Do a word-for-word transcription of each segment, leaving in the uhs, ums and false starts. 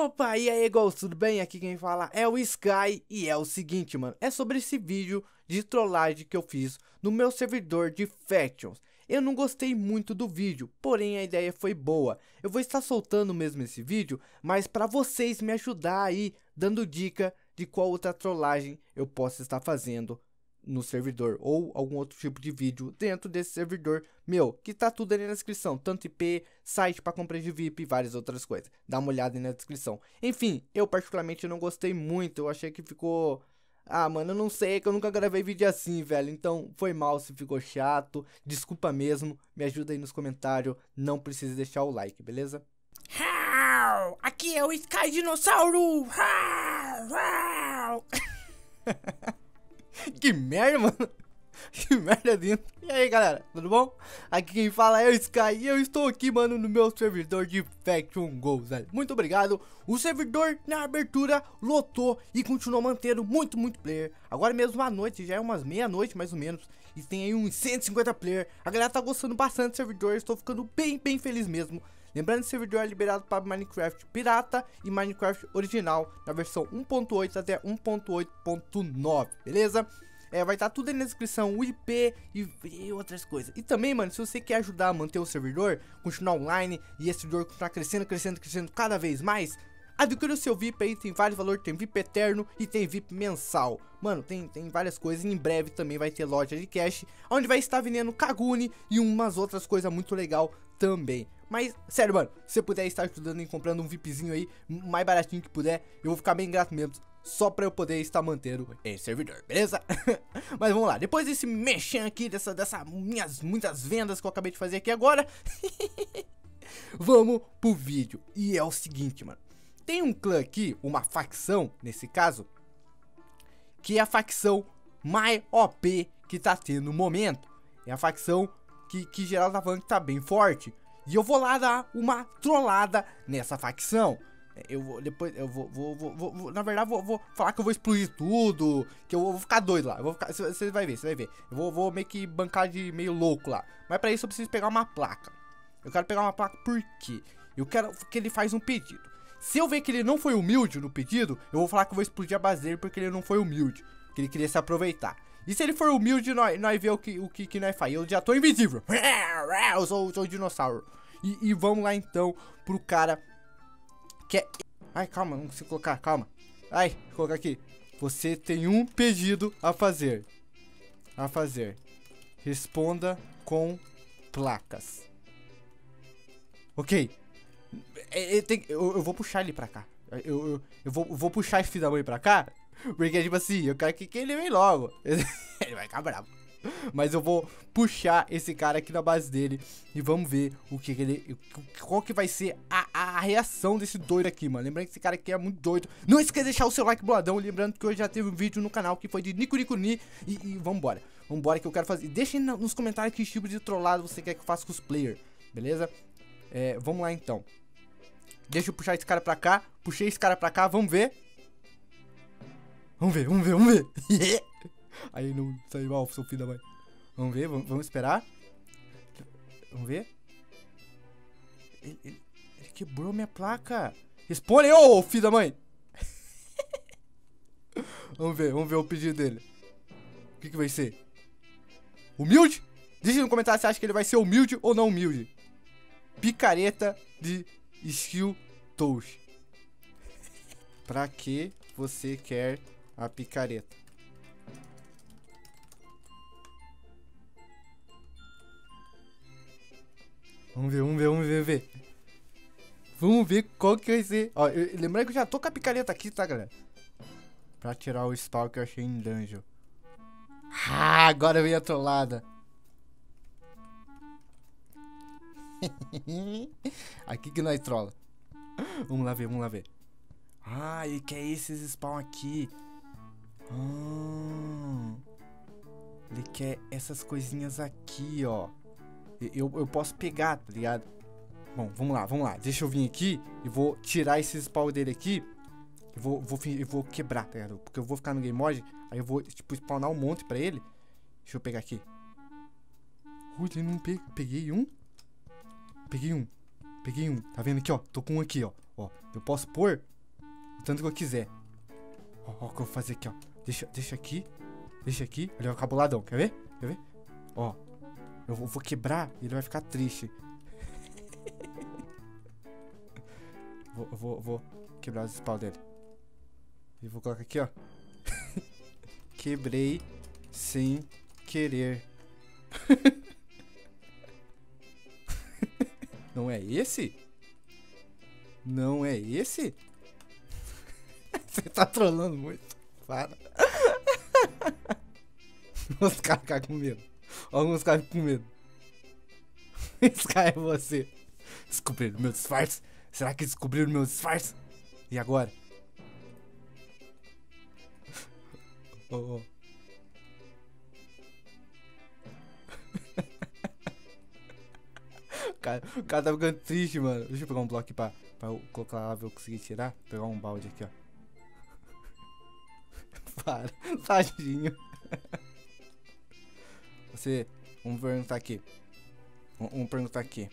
Opa, e aí, Ghost, tudo bem? Aqui quem fala é o Sky e é o seguinte, mano, é sobre esse vídeo de trollagem que eu fiz no meu servidor de Factions. Eu não gostei muito do vídeo, porém a ideia foi boa. Eu vou estar soltando mesmo esse vídeo, mas para vocês me ajudar aí, dando dica de qual outra trollagem eu posso estar fazendo no servidor ou algum outro tipo de vídeo dentro desse servidor meu, que tá tudo ali na descrição, tanto I P, site para compra de V I P e várias outras coisas. Dá uma olhada aí na descrição. Enfim, eu particularmente não gostei muito, eu achei que ficou... Ah, mano, eu não sei, é que eu nunca gravei vídeo assim, velho, então foi mal se ficou chato, desculpa mesmo, me ajuda aí nos comentários, não precisa deixar o like, beleza? Aqui é o Sky Dinossauro! Hau, hau. Que merda, mano. Que merda dentro. E aí, galera, tudo bom? Aqui quem fala é o Sky e eu estou aqui, mano, no meu servidor de Faction Go, velho. Muito obrigado. O servidor na abertura lotou e continuou mantendo muito, muito player. Agora mesmo à noite, já é umas meia-noite mais ou menos, e tem aí uns cento e cinquenta player. A galera tá gostando bastante do servidor, estou ficando bem, bem feliz mesmo. Lembrando que o servidor é liberado para Minecraft Pirata e Minecraft Original, na versão um ponto oito até um ponto oito ponto nove, beleza? É, vai estar tudo aí na descrição, o I P e, e outras coisas. E também, mano, se você quer ajudar a manter o servidor, continuar online e esse servidor continuar crescendo, crescendo, crescendo cada vez mais, adquira o seu V I P aí, tem vários valores, tem V I P eterno e tem V I P mensal. Mano, tem, tem várias coisas, e em breve também vai ter loja de cash, onde vai estar vendendo Kagune e umas outras coisas muito legal também. Mas, sério, mano, se você puder estar ajudando em comprando um VIPzinho aí, mais baratinho que puder, eu vou ficar bem grato mesmo, só pra eu poder estar mantendo esse servidor, beleza? Mas vamos lá, depois desse mexer aqui, dessa, dessa minhas muitas vendas que eu acabei de fazer aqui agora, vamos pro vídeo. E é o seguinte, mano, tem um clã aqui, uma facção, nesse caso, que é a facção mais O P que tá tendo no momento. É a facção que, que geral tá falando que tá bem forte. E eu vou lá dar uma trollada nessa facção. Eu vou, depois, eu vou, vou, vou, vou, vou na verdade, vou, vou falar que eu vou explodir tudo, que eu vou ficar doido lá. Eu vou ficar, você vai ver, você vai ver. Eu vou, vou meio que bancar de meio louco lá. Mas pra isso eu preciso pegar uma placa. Eu quero pegar uma placa por quê? Eu quero que ele faz um pedido. Se eu ver que ele não foi humilde no pedido, eu vou falar que eu vou explodir a base dele porque ele não foi humilde, que ele queria se aproveitar. E se ele for humilde, nós, nós vemos o que, o que, que nós faz. Eu já tô invisível. Eu sou, sou o dinossauro. E, e vamos lá então pro cara que é... Ai, calma, não consigo colocar, calma. Ai, vou colocar aqui. Você tem um pedido a fazer. A fazer. Responda com placas. Ok. É, é, tem, eu, eu vou puxar ele pra cá. Eu, eu, eu, vou, eu vou puxar esse filho da mãe pra cá. Porque, tipo assim, eu quero que, que ele vem logo. Ele vai ficar bravo. Mas eu vou puxar esse cara aqui na base dele e vamos ver o que, que ele... Qual que vai ser a, a reação desse doido aqui, mano. Lembrando que esse cara aqui é muito doido. Não esqueça de deixar o seu like boladão. Lembrando que hoje já teve um vídeo no canal que foi de Nico Nico Ni. E, e vambora. Vambora que eu quero fazer. Deixa aí nos comentários que tipo de trollado você quer que eu faça com os players. Beleza? É, vamos lá então. Deixa eu puxar esse cara pra cá. Puxei esse cara pra cá, vamos ver. Vamos ver, vamos ver, vamos ver. Aí não saiu mal, seu filho da mãe. Vamos ver, vamos, vamos esperar. Vamos ver. Ele, ele, ele quebrou minha placa. Responde, ô filho da mãe. Vamos ver, vamos ver o pedido dele. O que que vai ser? Humilde? Deixa no comentário se acha que ele vai ser humilde ou não humilde. Picareta de skill touch. Pra que você quer a picareta? Vamos ver, vamos ver, vamos ver, vamos ver. Vamos ver qual que vai ser. Ó, eu, lembrando que eu já tô com a picareta aqui, tá, galera? Pra tirar o spawn que eu achei em dungeon. Ah, agora veio a trollada. Aqui que nós trola. Vamos lá ver, vamos lá ver. Ah, ele quer esses spawn aqui. Ah, ele quer essas coisinhas aqui, ó. Eu, eu posso pegar, tá ligado? Bom, vamos lá, vamos lá. Deixa eu vir aqui e vou tirar esse spawn dele aqui. Eu vou, vou, eu vou quebrar, tá ligado? Porque eu vou ficar no game mode. Aí eu vou, tipo, spawnar um monte pra ele. Deixa eu pegar aqui. Ui, ele não pe... Peguei um. Peguei um. Peguei um. Tá vendo aqui, ó? Tô com um aqui, ó. Ó, eu posso pôr O tanto que eu quiser. Ó, ó, o que eu vou fazer aqui, ó. Deixa, deixa aqui. Deixa aqui. Ele vai ficar boladão. Quer ver? Quer ver? Ó. Eu vou, vou quebrar e ele vai ficar triste. vou, eu vou, vou quebrar os spawn dele. E vou colocar aqui, ó. Quebrei sem querer. Não é esse? Não é esse? Você tá trolando muito. Para. Os caras ficam com medo. Alguns caras ficam com medo. Esse cara é você. Descobriram meu disfarce? Será que descobriram meu disfarce? E agora? Oh, oh. O cara, o cara tá ficando triste, mano. Deixa eu pegar um bloco aqui pra, pra eu colocar lá, ver eu conseguir tirar. Pegar um balde aqui, ó. Para, tadinho. Você, vamos perguntar aqui. Vamos, vamos perguntar aqui.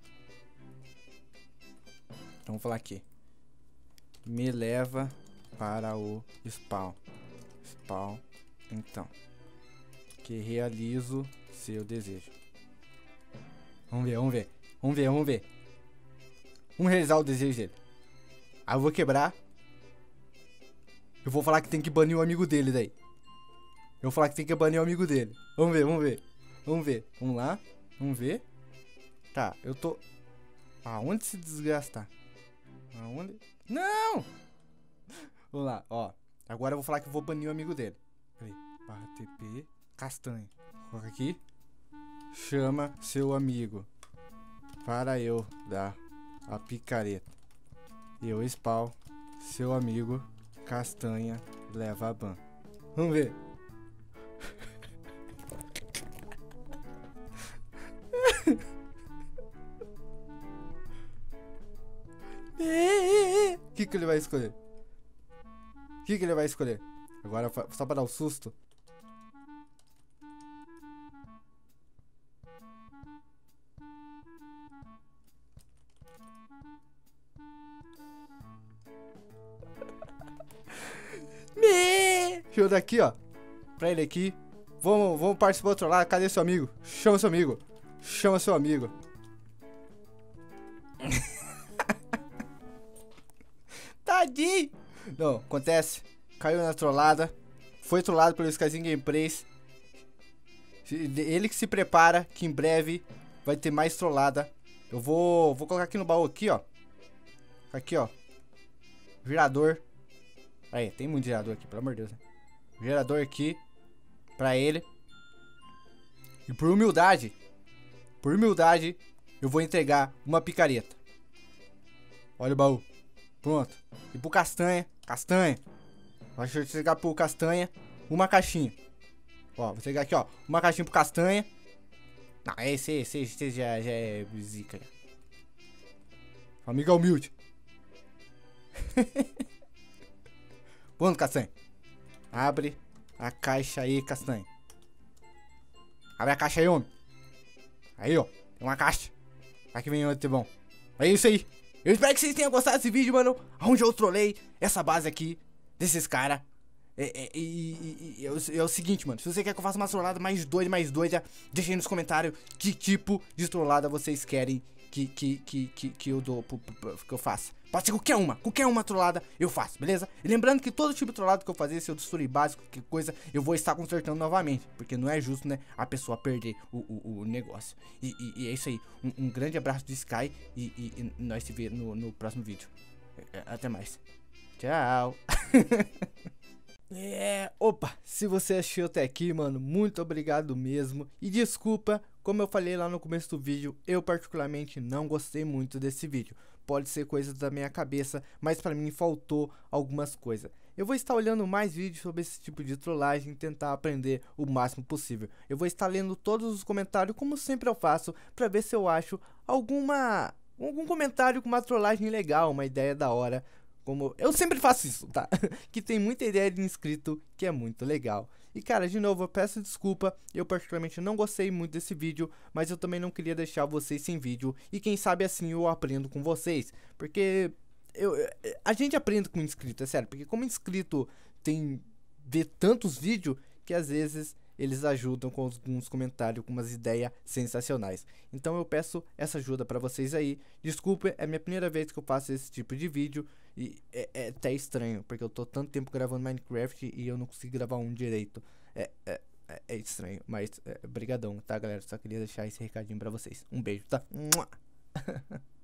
Então, vamos falar aqui. Me leva para o spawn. Spawn, então. Que realizo seu desejo. Vamos ver, vamos ver. Vamos ver, vamos ver. Vamos realizar o desejo dele. Aí eu vou quebrar. Eu vou falar que tem que banir o amigo dele daí. Eu vou falar que tem que banir o amigo dele. Vamos ver, vamos ver. Vamos ver. Vamos lá. Vamos ver. Tá, eu tô... Aonde se desgastar? Aonde? Não! Vamos lá, ó. Agora eu vou falar que eu vou banir o amigo dele. Peraí. Barra T P. Castanha. Coloca aqui. Chama seu amigo para eu dar a picareta. Eu spawn seu amigo Castanha leva a ban. Vamos ver. O que que ele vai escolher? O que que ele vai escolher? Agora só para dar o susto. Deixa eu dar aqui, ó. Pra ele aqui. Vamos, vamos participar do outro lado. Cadê seu amigo? Chama seu amigo. Chama seu amigo. Tadinho. Não, acontece. Caiu na trollada. Foi trollado pelo Skyzinho Gameplays. Ele que se prepara, que em breve vai ter mais trollada. Eu vou, vou colocar aqui no baú aqui, ó. Aqui, ó. Gerador. Aí, tem muito gerador aqui, pelo amor de Deus, né? Gerador aqui pra ele. E por humildade, por humildade, eu vou entregar uma picareta. Olha o baú. Pronto. E pro Castanha, Castanha. Deixa eu entregar pro Castanha uma caixinha. Ó, vou entregar aqui, ó. Uma caixinha pro Castanha. Não, esse, esse, esse já, já é zica. Amiga humilde. Pronto, Castanha. Abre a caixa aí, Castanha. Abre a caixa aí, homem. Aí, ó. Tem uma caixa. Aqui vem outro bom. É isso aí. Eu espero que vocês tenham gostado desse vídeo, mano. Onde eu trolei essa base aqui desses caras. É, é, e, e, e, é, é o seguinte, mano. Se você quer que eu faça uma trollada mais doida, mais doida, deixa aí nos comentários que tipo de trollada vocês querem que, que, que, que, que eu dou, que eu faça. Pode ser qualquer uma, qualquer uma trollada eu faço, beleza? E lembrando que todo tipo de trollada que eu fazer, se eu destruir básico, qualquer coisa, eu vou estar consertando novamente. Porque não é justo, né, a pessoa perder o, o, o negócio. E, e, e é isso aí. Um, um grande abraço do Sky e, e, e nós se vemos no, no próximo vídeo. Até mais. Tchau. É, opa, se você assistiu até aqui, mano, muito obrigado mesmo. E desculpa, como eu falei lá no começo do vídeo, eu particularmente não gostei muito desse vídeo. Pode ser coisa da minha cabeça, mas pra mim faltou algumas coisas. Eu vou estar olhando mais vídeos sobre esse tipo de trollagem e tentar aprender o máximo possível. Eu vou estar lendo todos os comentários, como sempre eu faço, pra ver se eu acho alguma algum comentário com uma trollagem legal, uma ideia da hora. Como eu sempre faço isso, tá? Que tem muita ideia de inscrito que é muito legal. E cara, de novo, eu peço desculpa. Eu particularmente não gostei muito desse vídeo, mas eu também não queria deixar vocês sem vídeo. E quem sabe assim eu aprendo com vocês. Porque eu, a gente aprende com inscrito, é sério, porque como inscrito tem vê tantos vídeos que às vezes eles ajudam com alguns comentários, com umas ideias sensacionais. Então eu peço essa ajuda pra vocês aí. Desculpa, é a minha primeira vez que eu faço esse tipo de vídeo e é, é até estranho, porque eu tô tanto tempo gravando Minecraft e eu não consigo gravar um direito. É, é, é, é estranho, mas é, brigadão, tá, galera? Só queria deixar esse recadinho pra vocês. Um beijo, tá?